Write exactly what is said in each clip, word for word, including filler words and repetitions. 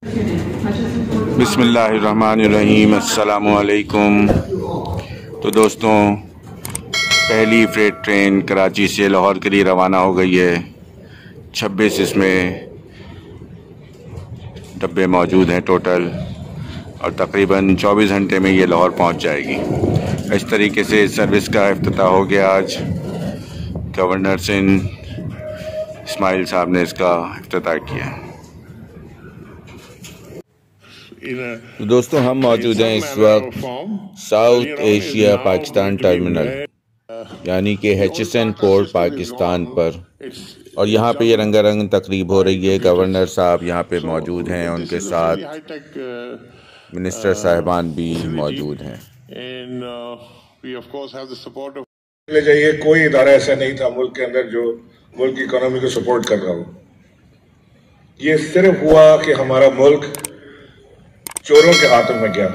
बिस्मिल्लाहिर्रहमानिर्रहीम, अस्सलामुअलैकुम। तो दोस्तों, पहली फ्रेट ट्रेन कराची से लाहौर के लिए रवाना हो गई है। छब्बीस इसमें डब्बे मौजूद हैं टोटल, और तकरीबन चौबीस घंटे में ये लाहौर पहुंच जाएगी। इस तरीके से सर्विस का इफ्तिताह हो गया आज। गवर्नर सिंध इस्माइल साहब ने इसका इफ्तिताह किया। तो दोस्तों, हम मौजूद हैं इस वक्त साउथ एशिया पाकिस्तान टर्मिनल यानी कि H S N port Pakistan पर, और यहाँ पे ये रंगारंग तकरीब हो रही है। गवर्नर साहब यहाँ पे मौजूद हैं, उनके साथ मिनिस्टर साहिबान भी मौजूद हैं। ले जाइए, कोई इदारा ऐसा नहीं था मुल्क के अंदर जो मुल्क की इकोनॉमी को सपोर्ट कर रहा हो। ये सिर्फ हुआ कि हमारा मुल्क चोरों के हाथों में गया,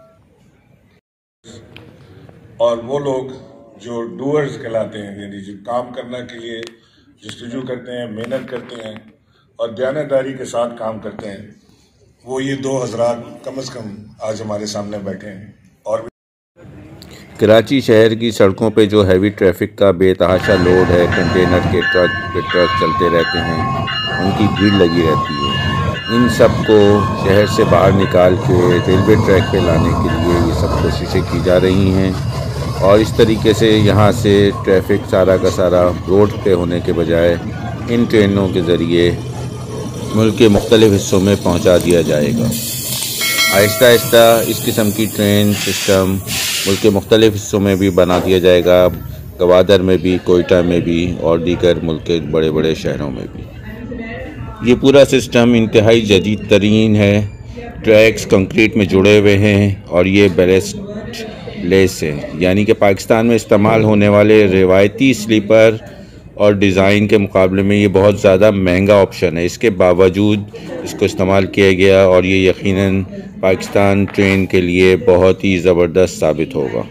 और वो लोग जो डूअर्स कहलाते हैं, यानी जो काम करने के लिए जस्तजू करते हैं, मेहनत करते हैं और दयानतदारी के साथ काम करते हैं, वो ये दो हज़रात कम से कम आज हमारे सामने बैठे हैं। और कराची शहर की सड़कों पे जो हैवी ट्रैफिक का बेतहाशा लोड है, कंटेनर के ट्रक के ट्रक चलते रहते हैं, उनकी भीड़ लगी रहती है। इन सब को शहर से बाहर निकाल के रेलवे ट्रैक पे लाने के लिए ये सब कोशिशें की जा रही हैं, और इस तरीके से यहाँ से ट्रैफिक सारा का सारा रोड पे होने के बजाय इन ट्रेनों के ज़रिए मुल्क के मुख्तलिफ़ हिस्सों में पहुँचा दिया जाएगा। आहिस्ता आहिस्ता इस किस्म की ट्रेन सिस्टम मुल्क के मुख्तलिफ़ हिस्सों में भी बना दिया जाएगा, गवादर में भी, कोयटा में भी और दीगर मुल्क के बड़े बड़े शहरों में भी। ये पूरा सिस्टम इंतहाई जदीद तरीन है। ट्रैक्स कंक्रीट में जुड़े हुए हैं और ये बैलेस्ट लेस है, यानी कि पाकिस्तान में इस्तेमाल होने वाले रिवायती स्लीपर और डिज़ाइन के मुकाबले में ये बहुत ज़्यादा महंगा ऑप्शन है। इसके बावजूद इसको इस्तेमाल किया गया, और ये यकीनन पाकिस्तान ट्रेन के लिए बहुत ही ज़बरदस्त साबित होगा।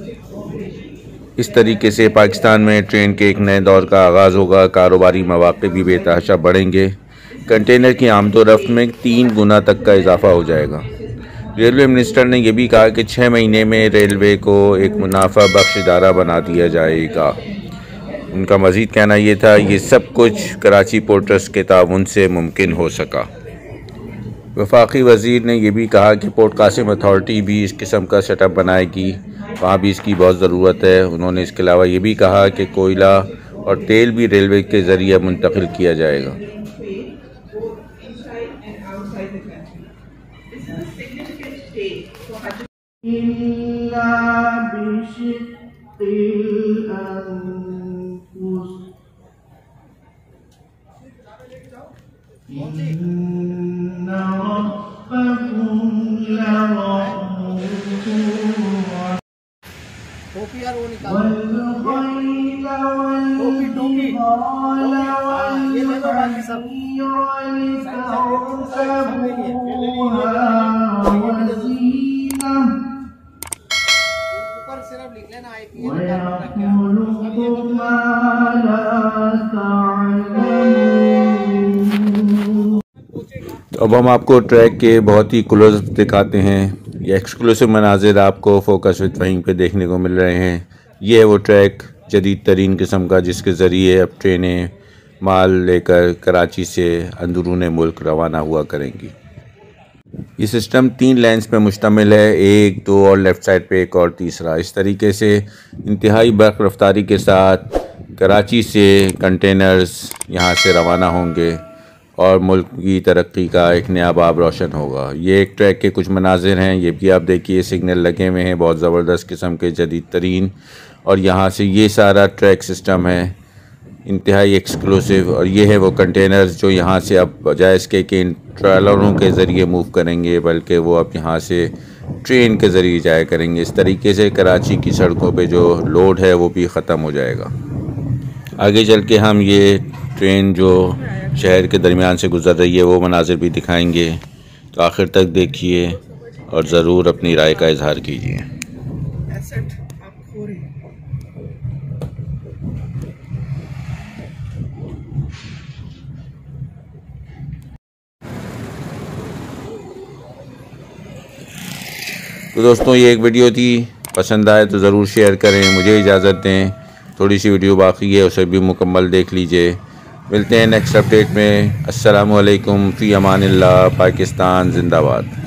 इस तरीके से पाकिस्तान में ट्रेन के एक नए दौर का आगाज़ होगा। कारोबारी मौक़े भी बेतहाशा बढ़ेंगे। कंटेनर की आमदोरफ्त में तीन गुना तक का इजाफा हो जाएगा। रेलवे मिनिस्टर ने यह भी कहा कि छः महीने में रेलवे को एक मुनाफा बख्श इदारा बना दिया जाएगा। उनका मज़ीद कहना यह था, ये सब कुछ कराची पोर्ट ट्रस्ट के ताउन से मुमकिन हो सका। वफाकी वज़ीर ने यह भी कहा कि पोर्ट कासिम अथॉरिटी भी इस किस्म का सेटअप बनाएगी, वहाँ भी इसकी बहुत ज़रूरत है। उन्होंने इसके अलावा ये भी कहा कि कोयला और तेल भी रेलवे के ज़रिए मुंतकिल किया जाएगा। अब हम आपको ट्रैक के बहुत ही क्लोज दिखाते हैं। ये एक्सक्लूसिव मनाजिर आपको फोकस विद फ़हीम पे देखने को मिल रहे हैं। ये है वो ट्रैक जदीद तरीन किस्म का, जिसके ज़रिए अब ट्रेनें माल लेकर कराची से अंदरूनी मुल्क रवाना हुआ करेंगी। ये सिस्टम तीन लाइन्स पे मुश्तमिल है, एक, दो और लेफ़्ट साइड पे एक और तीसरा। इस तरीके से इंतहाई बर्क रफ्तारी के साथ कराची से कंटेनर्स यहाँ से रवाना होंगे और मुल्क की तरक्की का एक नया बाब रोशन होगा। ये एक ट्रैक के कुछ मनाजिर हैं। ये भी आप देखिए, सिग्नल लगे हुए हैं बहुत ज़बरदस्त किस्म के, जदीद तरीन, और यहाँ से ये सारा ट्रैक सिस्टम है इंतहाई एक्सक्लूसिव। और ये है वो कंटेनर्स जो यहाँ से अब बजाय इसके कि इन ट्रेलरों के ज़रिए मूव करेंगे, बल्कि वो अब यहाँ से ट्रेन के ज़रिए जाया करेंगे। इस तरीके से कराची की सड़कों पे जो लोड है वो भी ख़त्म हो जाएगा। आगे चल के हम ये ट्रेन जो शहर के दरमियान से गुज़र रही है वो मनाजिर भी दिखाएंगे। तो आखिर तक देखिए और ज़रूर अपनी राय का इजहार कीजिए। तो दोस्तों ये एक वीडियो थी, पसंद आए तो ज़रूर शेयर करें। मुझे इजाज़त दें, थोड़ी सी वीडियो बाकी है उसे भी मुकम्मल देख लीजिए। मिलते हैं नेक्स्ट अपडेट में। अस्सलामु अलैकुम, फ़ी अमानिल्लाह। पाकिस्तान जिंदाबाद।